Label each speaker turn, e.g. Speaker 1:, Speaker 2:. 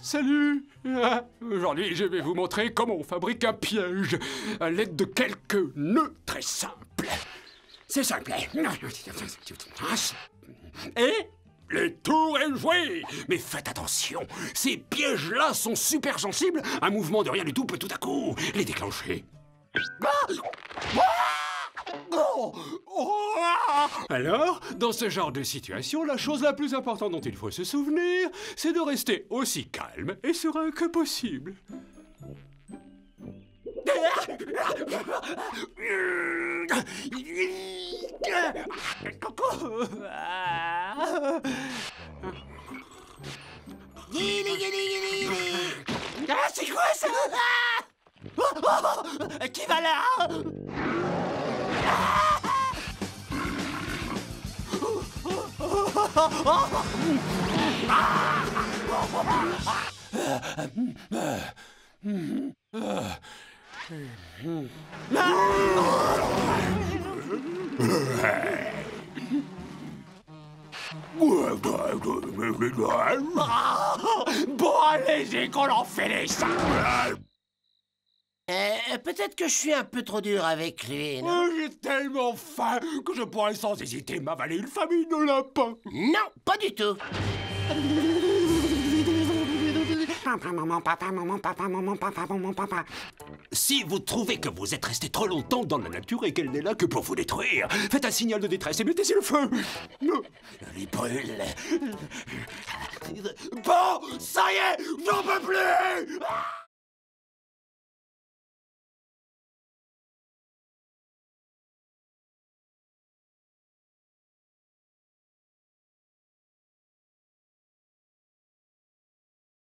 Speaker 1: Salut! Aujourd'hui, je vais vous montrer comment on fabrique un piège à l'aide de quelques nœuds très simples. C'est simple. Et le tour est joué! Mais faites attention, ces pièges-là sont super sensibles. Un mouvement de rien du tout peut tout à coup les déclencher. Alors, dans ce genre de situation, la chose la plus importante dont il faut se souvenir, c'est de rester aussi calme et serein que possible.
Speaker 2: Ah, c'est quoi ça? Qui va là?
Speaker 1: Bon, allez-y, qu'on en finisse.
Speaker 2: Peut-être que je suis un peu trop dur avec lui, non?
Speaker 1: J'ai tellement faim que je pourrais sans hésiter m'avaler une famille de lapins.
Speaker 2: Non, pas du tout.
Speaker 1: Si vous trouvez que vous êtes resté trop longtemps dans la nature et qu'elle n'est là que pour vous détruire, faites un signal de détresse et mettez-y le feu.
Speaker 2: Il brûle. Bon, ça y est, j'en peux plus!